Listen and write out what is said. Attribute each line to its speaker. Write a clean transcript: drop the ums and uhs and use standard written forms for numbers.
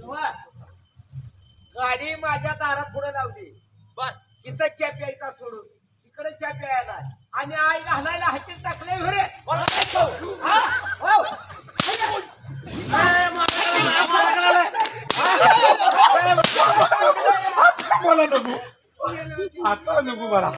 Speaker 1: गाडी माझ्या दारात पुढे लावली बर इथं च्या प्यायचा सोडून इकडे च्या प्यायला आणि आई घालायला हातील टाकले घरे
Speaker 2: मला नको आता नको मला